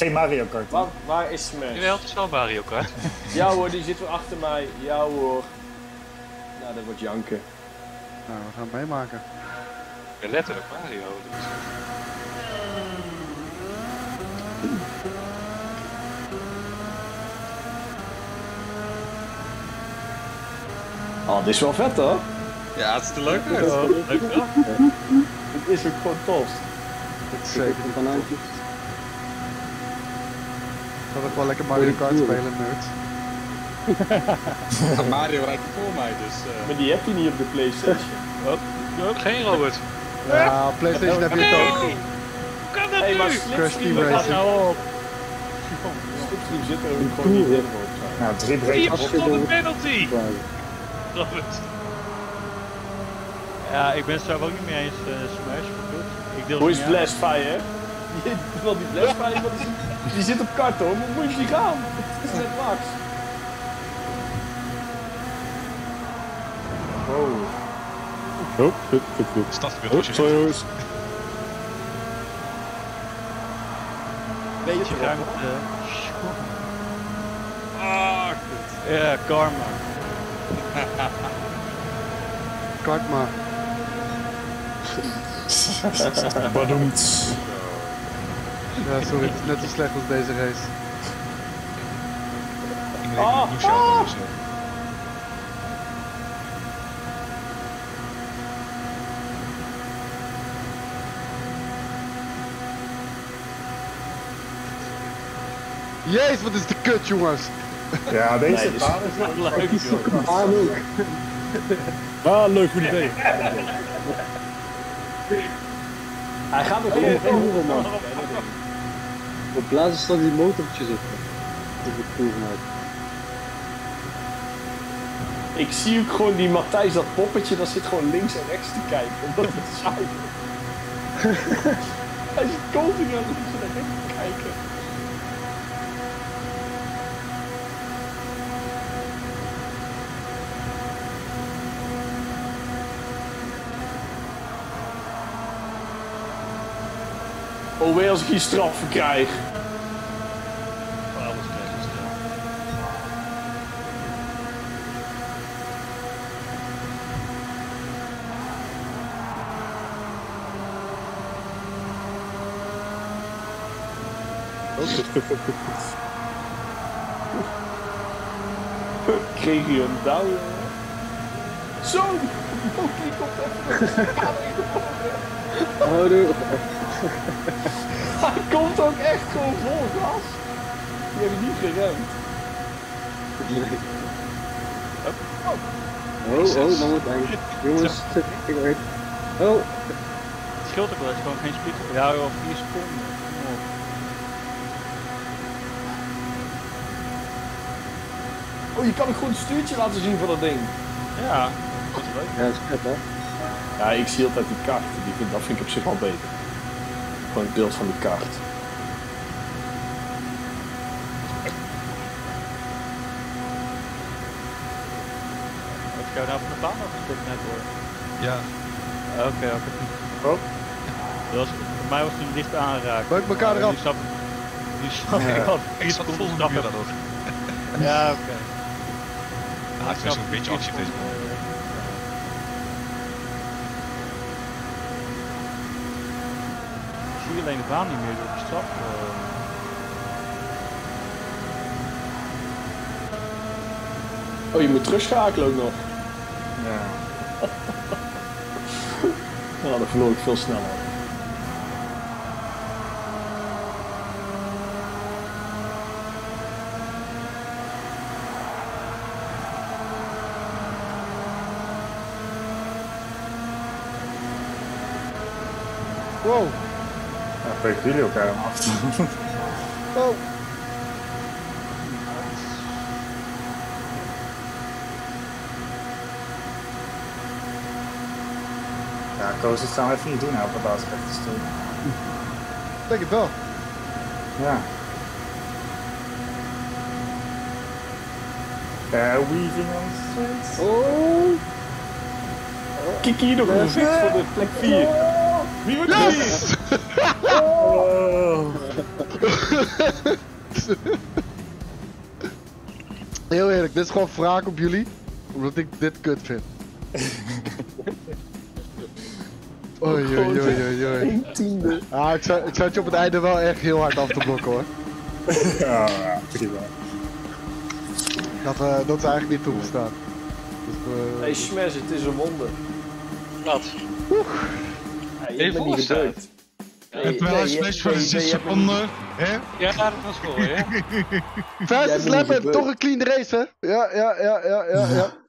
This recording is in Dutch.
geen Mario Kart. Waar is Smash? Jawel, het is wel Mario Kart. Ja hoor, die zit weer achter mij. Ja hoor. Nou, dat wordt janken. Nou, we gaan het meemaken. Ja, letterlijk Mario. Dus. Oh, dit is wel vet hoor. Ja, het is te leuk uit. Leuk wel. Het is ook gewoon tof. Dat is zeker een banaantje. Ik zal ook wel lekker Mario Kart spelen, nerd. Mario rijdt voor mij, dus... Maar die heb je niet op de PlayStation. Ook geen Robert. Ja, PlayStation heb je het ook. Hoe kan dat Hey, maar nu? Crash Team Slipstream Racing. Nou op. Slipstream zit er ook gewoon niet in. Nou, 3 Je breken. hebt gewoon een penalty. Robert. Ja, ik ben het zelf ook niet mee eens, Smash, maar goed. Ik deel Hoe het is niet aan. Blastfire? Wel die Blastfire, maar die zit op kart hoor. Hoe moet je die gaan? Het is net Max. Oh. Oh, goed. Stad weer Oh, sorry jongens. Beetje ruimte. Ah, goed. Ja, karma. Kartma. Badoemts. Ja, sorry, het is net zo slecht als deze race. Ik ben een douche dus. Jezus, wat is de kut, jongens! Ja, deze Nee, dus- baan is wel Leuk, joh. Ah, leuk, goed idee. Hij gaat nog even voeren man. Op plaatsen staan die motortjes op. Dat is cool gemaakt. Ik zie ook gewoon die Matthijs, dat poppetje, dat zit gewoon links en rechts te kijken. Omdat het saai is. Hij zit continu aan links en rechts te kijken. Oh, weer als ik hier straffen krijg. Alles krijg je snel. Kreeg je een down? Zo! Die komt even. Oh, doe. Hij komt ook echt gewoon vol gas. Die hebben niet geremd. Oh, dan wordt het jongens, ik weet. Oh, Het scheelt ook wel eens gewoon geen speed. Ja, joh, 4 seconden. Kom op. Oh, je kan ook gewoon het stuurtje laten zien van dat ding. Ja, dat is leuk. ja, dat is vet hè. Ja, ik zie altijd die kaart. Dat vind ik op zich wel beter. Gewoon het beeld van die kaart. Heb ik jou nou van de baan afgestikt net hoor? Ja. Oké. Oh. Voor mij was het een dicht aangeraakt. Buik elkaar eraf. Die snap ik al. Ik zat de volgende uur dan ook. Ja, oké. Ja, ik ben zo'n beetje actie op deze bal. Ik zie alleen de baan niet meer door de straf. Oh, je moet terugschakelen ook nog. Ja. Nou, dan verloor ik veel sneller. Wow, Ja, breken jullie elkaar dan af. wow. Ja, Koos, dat gaan we even niet doen, nou, op de basis echt te stil. Ik denk het wel. Ja. Weaving on streets. Oh! Kiki nog een gezicht voor de plek 4. Wie wordt die? Heel eerlijk, dit is gewoon wraak op jullie. Omdat ik dit kut vind. Oei, oei, oei, oei, oei. 1/10. Ah, ik zat je op het einde wel echt heel hard af te blokken hoor. Ja, prima. Dat is eigenlijk niet toegestaan. Dus, Hey Smash, het is een wonder. Wat? Ja, je Even bent niet opstaan. gebeurd. Het wel een smash voor de 6 seconden. Hè? Ja, dat was voor, ja. Fastest bent lap niet en gebeurd. toch een clean race hè? Ja.